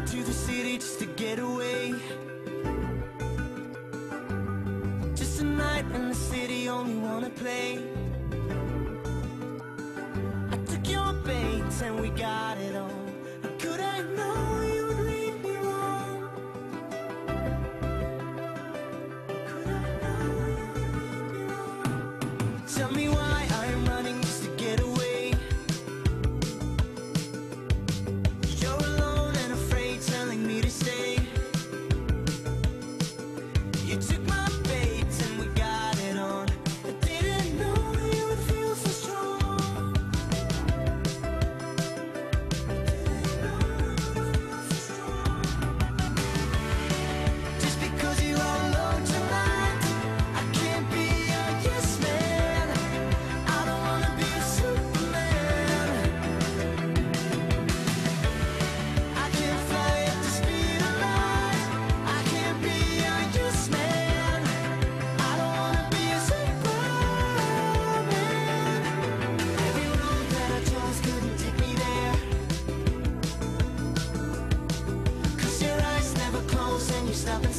to the city just to get away. Just a night in the city, only wanna play. I took your bait and we got it on. How could I know you would lead me wrong? Could I know you would lead me wrong? Tell me why I'm running just to get away. You're alone and afraid, telling me to stay. You took my bait and we got it on. I didn't know you would feel so strong. Just because you're all alone tonight, I can't be a yes man. I don't wanna be a Superman. I can't fly at the speed of light. I can't be a yes man. I don't wanna be a Superman. Every road that I chose couldn't take me there. 'Cause your eyes never close and you stop and